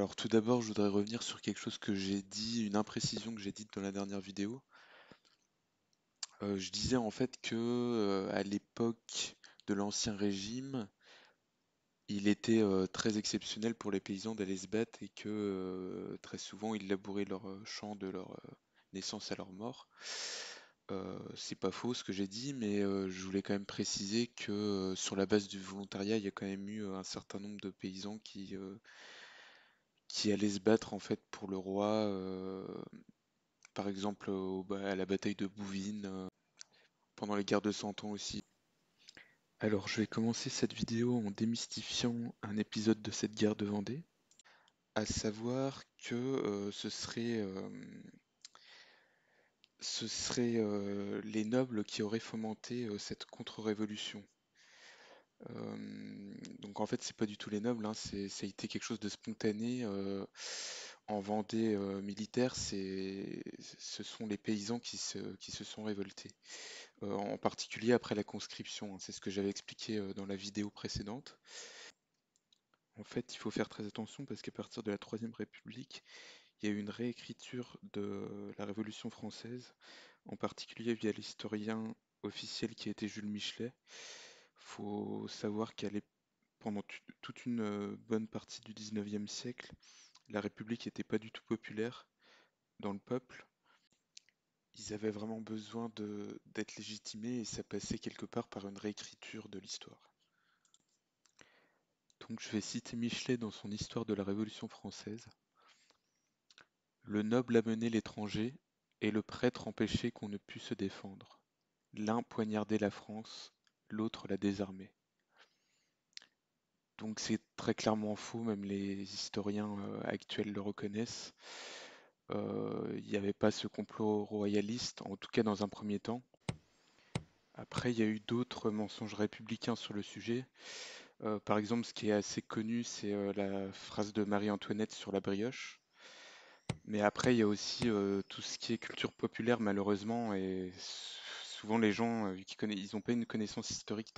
Alors tout d'abord, je voudrais revenir sur quelque chose que j'ai dit, une imprécision que j'ai dite dans la dernière vidéo. Je disais en fait que à l'époque de l'Ancien Régime, il était très exceptionnel pour les paysans d'aller se battre et que très souvent ils labouraient leurs champs de leur naissance à leur mort. C'est pas faux ce que j'ai dit, mais je voulais quand même préciser que sur la base du volontariat, il y a quand même eu un certain nombre de paysans qui allaient se battre en fait pour le roi. Par exemple, à la bataille de Bouvines, pendant les guerres de Cent Ans aussi. Alors, je vais commencer cette vidéo en démystifiant un épisode de cette guerre de Vendée, à savoir que les nobles qui auraient fomenté cette contre-révolution. Donc en fait, c'est pas du tout les nobles, hein, ça a été quelque chose de spontané. En Vendée militaire, ce sont les paysans qui se sont révoltés. En particulier après la conscription, hein, c'est ce que j'avais expliqué dans la vidéo précédente. En fait, il faut faire très attention parce qu'à partir de la Troisième République, il y a eu une réécriture de la Révolution française, en particulier via l'historien officiel qui a été Jules Michelet. Faut savoir pendant toute une bonne partie du XIXe siècle, la République n'était pas du tout populaire dans le peuple. Ils avaient vraiment besoin d'être légitimés et ça passait quelque part par une réécriture de l'histoire. Donc je vais citer Michelet dans son Histoire de la Révolution française. Le noble amenait l'étranger et le prêtre empêchait qu'on ne pût se défendre. L'un poignardait la France, l'autre la désarmait. Donc c'est très clairement faux, même les historiens actuels le reconnaissent. Il n'y avait pas ce complot royaliste, en tout cas dans un premier temps. Après, il y a eu d'autres mensonges républicains sur le sujet. Par exemple, ce qui est assez connu, c'est la phrase de Marie-Antoinette sur la brioche. Mais après, il y a aussi tout ce qui est culture populaire, malheureusement, et souvent les gens, vu ils n'ont pas une connaissance historique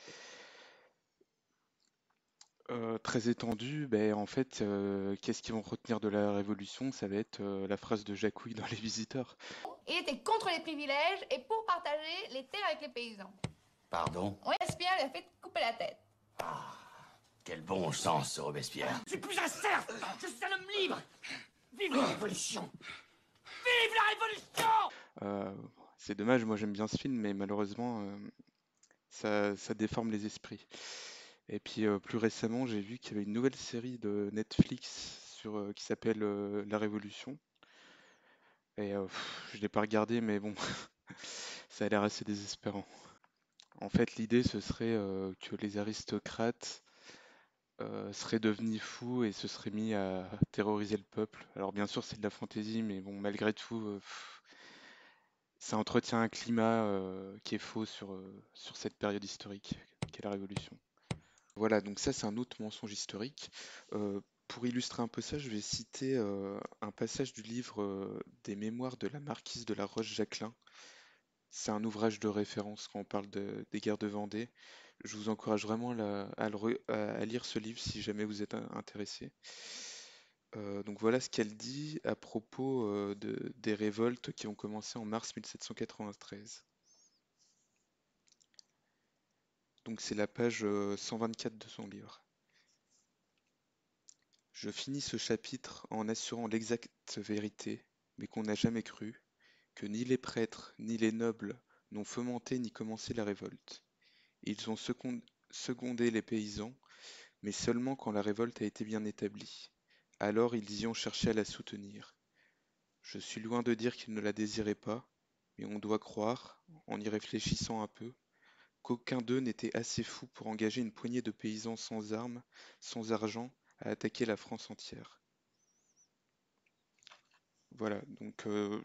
très étendue, ben, en fait, qu'est-ce qu'ils vont retenir de la Révolution? Ça va être la phrase de Jacouille dans Les Visiteurs. Il était contre les privilèges et pour partager les terres avec les paysans. Pardon? Robespierre lui a fait couper la tête. Quel bon sens, ce Robespierre. Je suis plus un serf. Je suis un homme libre. Vive la Révolution. Vive la Révolution. Euh, c'est dommage, moi j'aime bien ce film, mais malheureusement, ça déforme les esprits. Et puis plus récemment, j'ai vu qu'il y avait une nouvelle série de Netflix qui s'appelle La Révolution. Et je l'ai pas regardé, mais bon, ça a l'air assez désespérant. En fait, l'idée, ce serait que les aristocrates seraient devenus fous et se seraient mis à terroriser le peuple. Alors bien sûr, c'est de la fantaisie, mais bon, malgré tout, ça entretient un climat qui est faux sur cette période historique qu'est la Révolution. Voilà, donc ça c'est un autre mensonge historique. Pour illustrer un peu ça, je vais citer un passage du livre des Mémoires de la marquise de la Roche-Jacquelin. C'est un ouvrage de référence quand on parle des guerres de Vendée. Je vous encourage vraiment à lire ce livre si jamais vous êtes intéressé. Donc voilà ce qu'elle dit à propos des révoltes qui ont commencé en mars 1793. Donc c'est la page 124 de son livre. Je finis ce chapitre en assurant l'exacte vérité, mais qu'on n'a jamais cru, que ni les prêtres ni les nobles n'ont fomenté ni commencé la révolte. Ils ont secondé les paysans, mais seulement quand la révolte a été bien établie. Alors ils y ont cherché à la soutenir. Je suis loin de dire qu'ils ne la désiraient pas, mais on doit croire, en y réfléchissant un peu, qu'aucun d'eux n'était assez fou pour engager une poignée de paysans sans armes, sans argent, à attaquer la France entière. Voilà, donc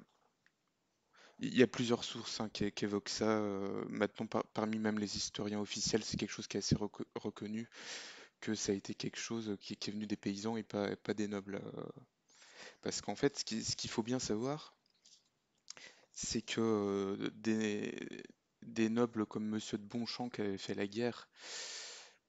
il y a plusieurs sources hein, qui évoquent ça. Maintenant, parmi même les historiens officiels, c'est quelque chose qui est assez reconnu, que ça a été quelque chose qui est venu des paysans et pas des nobles. Parce qu'en fait, ce qu'il faut bien savoir, c'est que des nobles comme Monsieur de Bonchamp qui avait fait la guerre,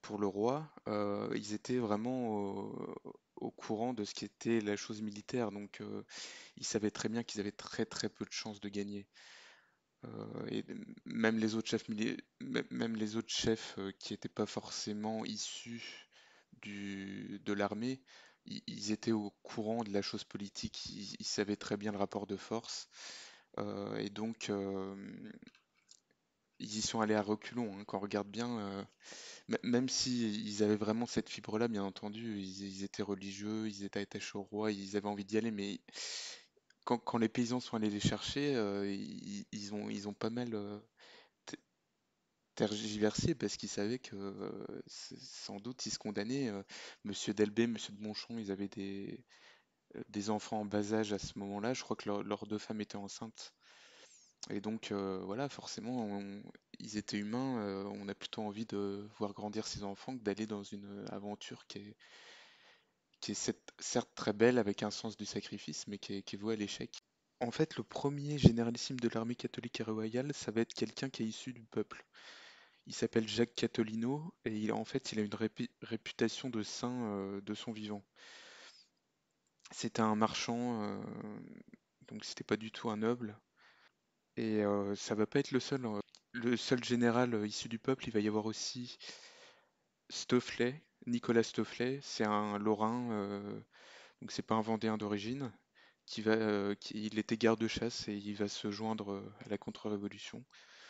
pour le roi, ils étaient vraiment au courant de ce qu'était la chose militaire, donc ils savaient très bien qu'ils avaient très très peu de chances de gagner. Et même les autres chefs, même les autres chefs qui n'étaient pas forcément issus de l'armée, ils étaient au courant de la chose politique, ils savaient très bien le rapport de force, et donc ils y sont allés à reculons, hein. Quand on regarde bien, même si ils avaient vraiment cette fibre-là, bien entendu, ils étaient religieux, ils étaient attachés au roi, ils avaient envie d'y aller, mais quand les paysans sont allés les chercher, ils ont pas mal t- tergiversé parce qu'ils savaient que sans doute ils se condamnaient. Monsieur Delbé, Monsieur de Bonchon, ils avaient des enfants en bas âge à ce moment-là. Je crois que leurs deux femmes étaient enceintes. Et donc voilà, forcément, ils étaient humains. On a plutôt envie de voir grandir ses enfants que d'aller dans une aventure qui est certes très belle avec un sens du sacrifice, mais qui est vouée à l'échec. En fait, le premier généralissime de l'armée catholique et royale, ça va être quelqu'un qui est issu du peuple. Il s'appelle Jacques Catolino et en fait, il a une réputation de saint de son vivant. C'était un marchand, donc c'était pas du tout un noble. Et ça va pas être le seul général issu du peuple. Il va y avoir aussi Stofflet, Nicolas Stofflet. C'est un Lorrain, donc c'est pas un Vendéen d'origine. Il était garde-chasse et il va se joindre à la contre-révolution.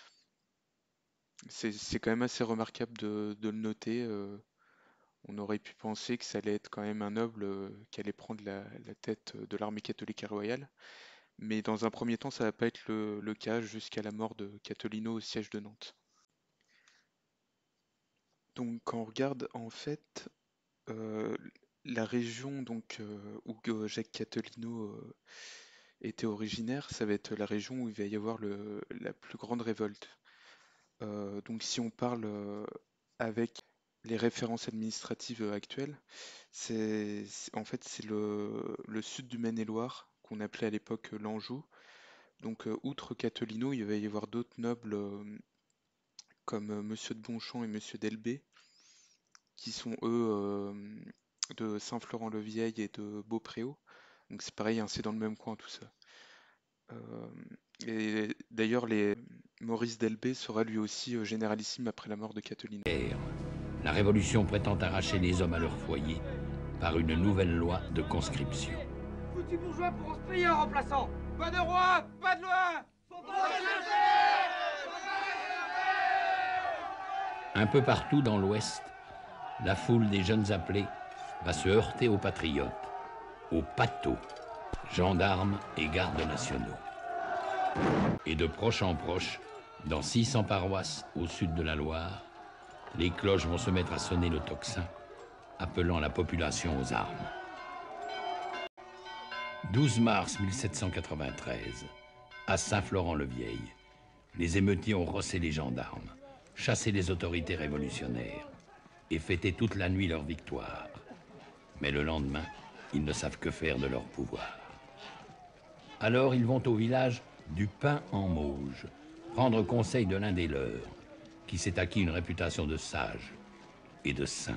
C'est quand même assez remarquable de le noter. On aurait pu penser que ça allait être quand même un noble qui allait prendre la tête de l'armée catholique et royale. Mais dans un premier temps, ça va pas être le cas jusqu'à la mort de Catolino au siège de Nantes. Donc quand on regarde en fait euh, la région donc, où Jacques Catolino était originaire, ça va être la région où il va y avoir la plus grande révolte. Donc si on parle avec les références administratives actuelles, en fait c'est le sud du Maine-et-Loire qu'on appelait à l'époque l'Anjou. Donc outre Catolino, il va y avoir d'autres nobles comme Monsieur de Bonchamp et Monsieur d'Elbé, qui sont eux de Saint-Florent-le-Vieil et de Beaupréau. Donc c'est pareil, hein, c'est dans le même coin tout ça. Euh, et d'ailleurs, Maurice d'Elbé sera lui aussi généralissime après la mort de Catherine. La Révolution prétend arracher les hommes à leur foyer par une nouvelle loi de conscription. Foutus bourgeois pourront se payer en remplaçant. Pas de roi, pas de loi. Un peu partout dans l'Ouest, la foule des jeunes appelés va se heurter aux patriotes, aux patos, gendarmes et gardes nationaux. Et de proche en proche, dans 600 paroisses au sud de la Loire, les cloches vont se mettre à sonner le tocsin, appelant la population aux armes. 12 mars 1793, à Saint-Florent-le-Vieil, les émeutiers ont rossé les gendarmes, chassé les autorités révolutionnaires et fêté toute la nuit leur victoire. Mais le lendemain, ils ne savent que faire de leur pouvoir. Alors ils vont au village du Pin en Mauge, prendre conseil de l'un des leurs, qui s'est acquis une réputation de sage et de saint.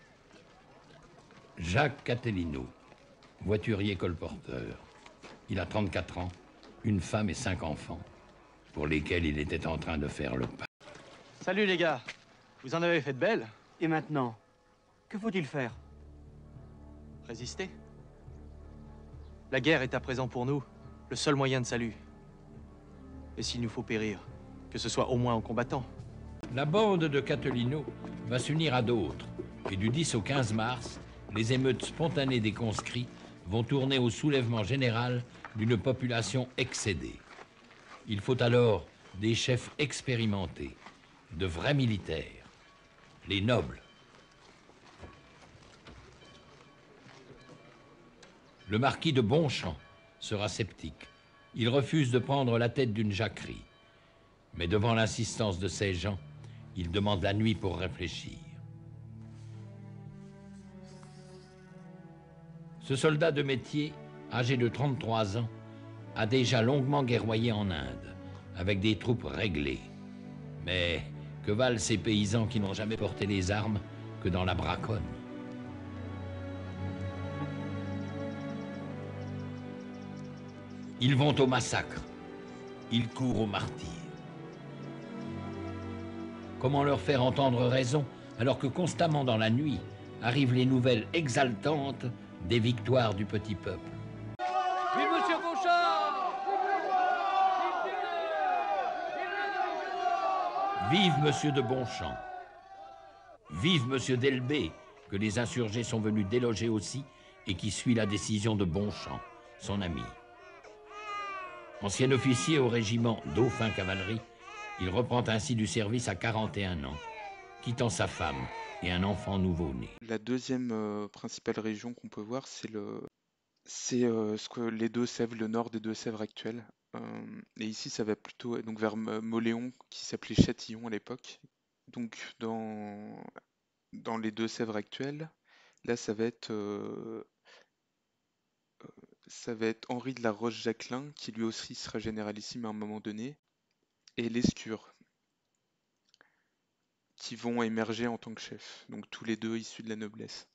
Jacques Catellino, voiturier colporteur. Il a 34 ans, une femme et 5 enfants, pour lesquels il était en train de faire le pain. Salut les gars, vous en avez fait de belles. Et maintenant, que faut-il faire? Résister. La guerre est à présent pour nous le seul moyen de salut. Et s'il nous faut périr, que ce soit au moins en combattant. La bande de Catellino va s'unir à d'autres, et du 10 au 15 mars, les émeutes spontanées des conscrits vont tourner au soulèvement général d'une population excédée. Il faut alors des chefs expérimentés, de vrais militaires, les nobles. Le marquis de Bonchamp sera sceptique. Il refuse de prendre la tête d'une jacquerie. Mais devant l'insistance de ces gens, il demande la nuit pour réfléchir. Ce soldat de métier, âgé de 33 ans, a déjà longuement guerroyé en Inde, avec des troupes réglées. Mais que valent ces paysans qui n'ont jamais porté les armes que dans la braconne. Ils vont au massacre, ils courent au martyre. Comment leur faire entendre raison alors que constamment dans la nuit arrivent les nouvelles exaltantes des victoires du petit peuple? Vive Monsieur Beauchamp! Vive Monsieur de Bonchamp! Vive Monsieur Delbé, que les insurgés sont venus déloger aussi et qui suit la décision de Bonchamp, son ami. Ancien officier au régiment Dauphin Cavalerie, il reprend ainsi du service à 41 ans, quittant sa femme et un enfant nouveau-né. La deuxième principale région qu'on peut voir, c'est ce que les Deux-Sèvres, le nord des Deux-Sèvres actuelles. Et ici, ça va plutôt donc vers Mauléon, qui s'appelait Châtillon à l'époque. Donc dans les Deux-Sèvres actuelles, là, ça va être Henri de la Roche-Jacquelin, qui lui aussi sera généralissime à un moment donné, et Lescure, qui vont émerger en tant que chefs, donc tous les deux issus de la noblesse.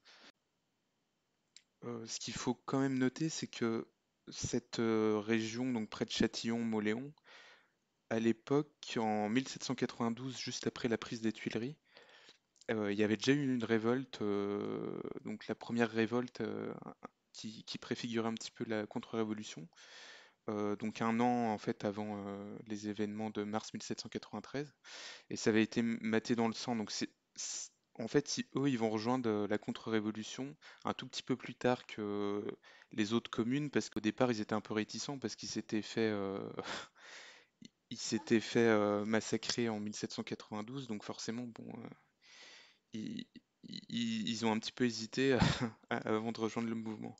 Ce qu'il faut quand même noter, c'est que cette région, donc près de Châtillon-Mauléon, à l'époque, en 1792, juste après la prise des Tuileries, il y avait déjà eu une révolte, donc la première révolte qui préfigurait un petit peu la contre-révolution, donc un an en fait avant les événements de mars 1793, et ça avait été maté dans le sang. Donc en fait, eux, ils vont rejoindre la contre-révolution un tout petit peu plus tard que les autres communes, parce qu'au départ, ils étaient un peu réticents parce qu'ils s'étaient fait massacrer en 1792, donc forcément, bon, ils, ils ont un petit peu hésité avant de rejoindre le mouvement.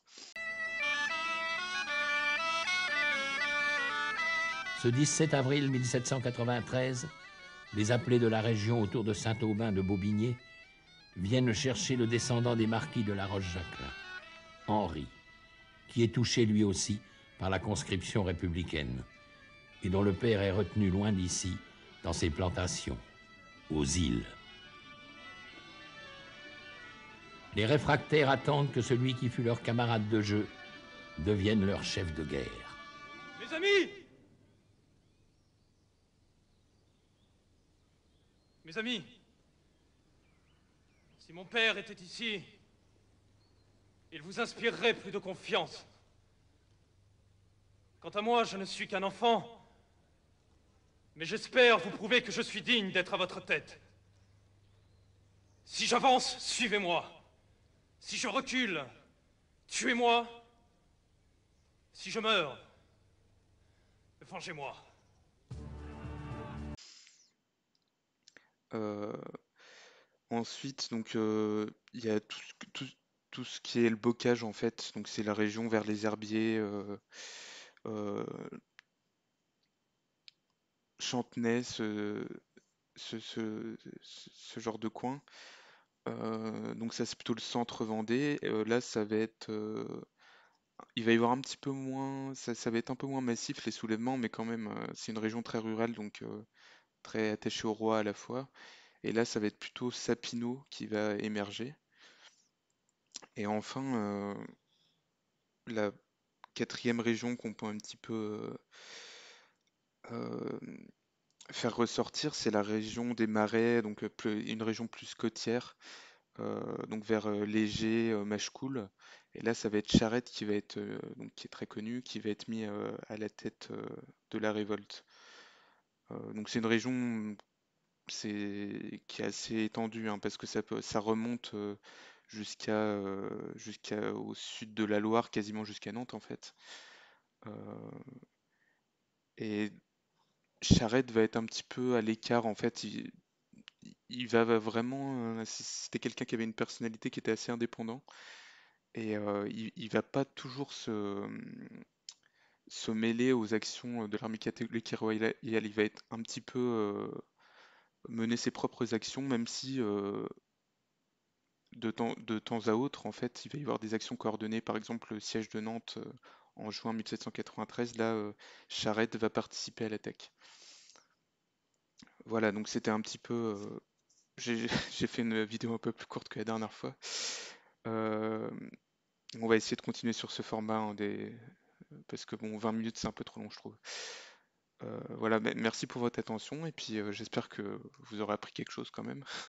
Ce 17 avril 1793, les appelés de la région autour de Saint-Aubin de Bobigné viennent chercher le descendant des marquis de la Roche-Jacquelin, Henri, qui est touché lui aussi par la conscription républicaine et dont le père est retenu loin d'ici, dans ses plantations, aux îles. Les réfractaires attendent que celui qui fut leur camarade de jeu devienne leur chef de guerre. Mes amis! Mes amis, si mon père était ici, il vous inspirerait plus de confiance. Quant à moi, je ne suis qu'un enfant, mais j'espère vous prouver que je suis digne d'être à votre tête. Si j'avance, suivez-moi. Si je recule, tuez-moi. Si je meurs, vengez-moi. Ensuite, donc il y a tout ce qui est le bocage en fait, donc c'est la région vers les herbiers, euh, Chantenay, ce genre de coin. Donc ça c'est plutôt le centre Vendée. Là ça va être, il va y avoir un petit peu moins, ça va être un peu moins massif les soulèvements, mais quand même c'est une région très rurale, donc très attachée au roi à la fois. Et là ça va être plutôt Sapineau qui va émerger. Et enfin la quatrième région qu'on peut un petit peu euh, faire ressortir, c'est la région des Marais, donc une région plus côtière, donc vers Léger, Machecoul. Et là, ça va être Charette qui va être, donc qui est très connu, qui va être mis à la tête de la révolte. Donc c'est une région qui est assez étendue, hein, parce que ça remonte jusqu'au sud de la Loire, quasiment jusqu'à Nantes en fait. Euh, et Charette va être un petit peu à l'écart en fait. Il va vraiment. C'était quelqu'un qui avait une personnalité qui était assez indépendant. Et il va pas toujours se mêler aux actions de l'armée catholique et royale. Il va être un petit peu mener ses propres actions, même si de temps à autre, en fait, il va y avoir des actions coordonnées. Par exemple, le siège de Nantes en juin 1793, là, Charette va participer à l'attaque. Voilà, donc c'était un petit peu j'ai j'ai fait une vidéo un peu plus courte que la dernière fois. Euh, on va essayer de continuer sur ce format, hein, parce que bon, 20 minutes c'est un peu trop long, je trouve. Voilà, merci pour votre attention et puis j'espère que vous aurez appris quelque chose quand même.